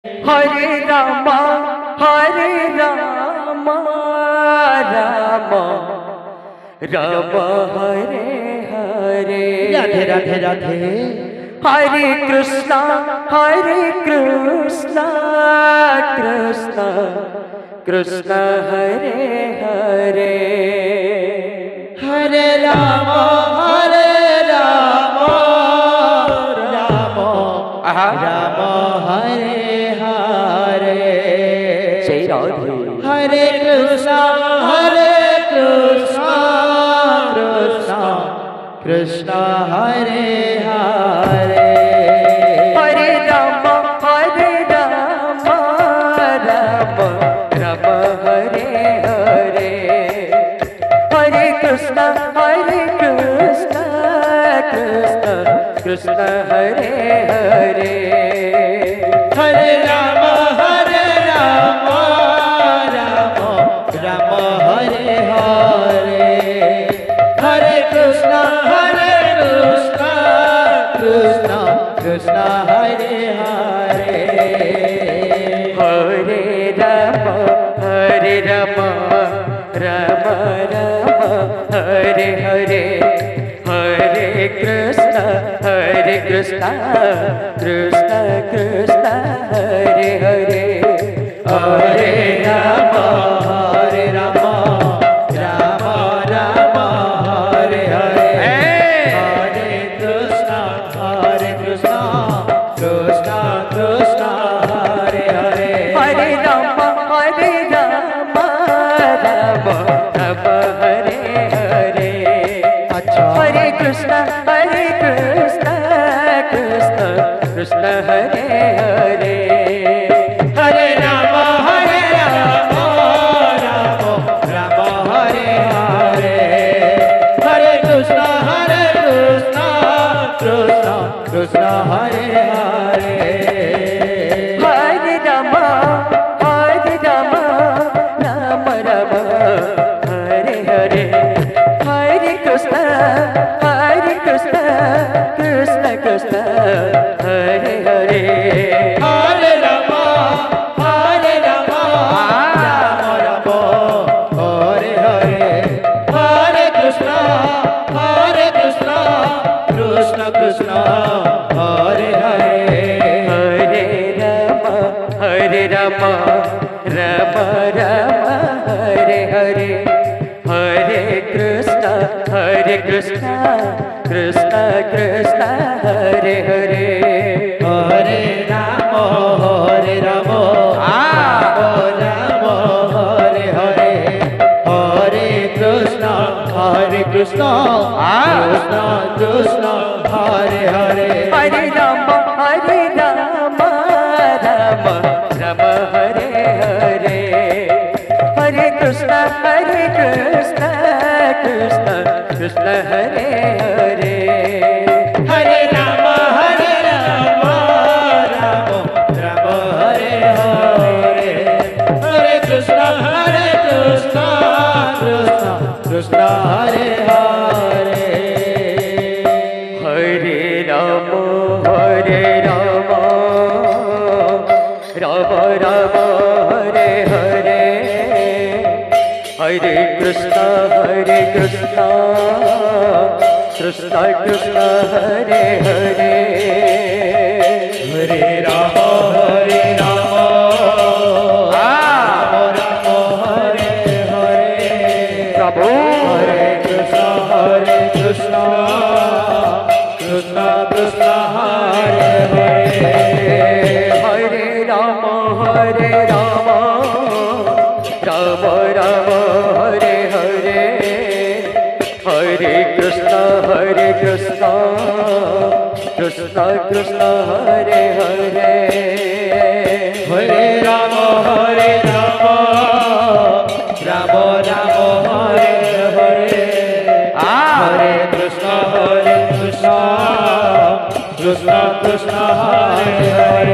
हरे राम राम राम हरे हरे। राधे राधे राधे। हरे कृष्णा कृष्ण कृष्ण हरे हरे। हरे राम राम राम हरे हरे। जय राधे। हरे कृष्णा कृष्ण कृष्ण हरे हरे। हरे राम राम राम हरे हरे। हरे कृष्ण कृष्ण कृष्ण हरे हरे। हरे राम राम राम हरे हरे। हरे कृष्ण कृष्ण कृष्ण हरे हरे। हरे राम राम राम हरे हरे। हरे कृष्ण कृष्ण कृष्ण हरे हरे। हरे राम राम राम हरे हरे। हरे कृष्ण कृष्ण कृष्ण हरे हरे। हरे राम राम हरे हरे। अच्छा। हरे कृष्ण कृष्ण कृष्ण हरे हरे। हरे राम राम हरे हरे। हरे कृष्ण कृष्ण कृष्ण हरे हरे। हरे राम राम राम हरे हरे। हरे कृष्ण कृष्ण कृष्ण हरे हरे। हरे राम राम राम हरे हरे। हरे कृष्ण कृष्ण कृष्ण हरे हरे। हरे राम राम हरे हरे। हरे कृष्ण कृष्ण कृष्ण हरे हरे। हरे राम राम हरे हरे। हरे कृष्ण कृष्ण कृष्ण हरे हरे। हरे राम राम हरे हरे। हरे कृष्ण कृष्ण कृष्ण हरे हरे। हरे राम राम हरे हरे। हरे कृष्ण कृष्ण कृष्ण हरे हरे। हरे राम राम हरे हरे। हरे कृष्ण कृष्ण कृष्ण हरे हरे। हरे राम राम हरे हरे। प्रभु हरे कृष्ण कृष्ण कृष्ण हरे हरे। हरे राम राम राम हरे हरे। हरे कृष्ण कृष्ण कृष्ण हरे हरे। हरे राम राम हरे हरे। हरे कृष्ण कृष्ण कृष्ण हरे हरे।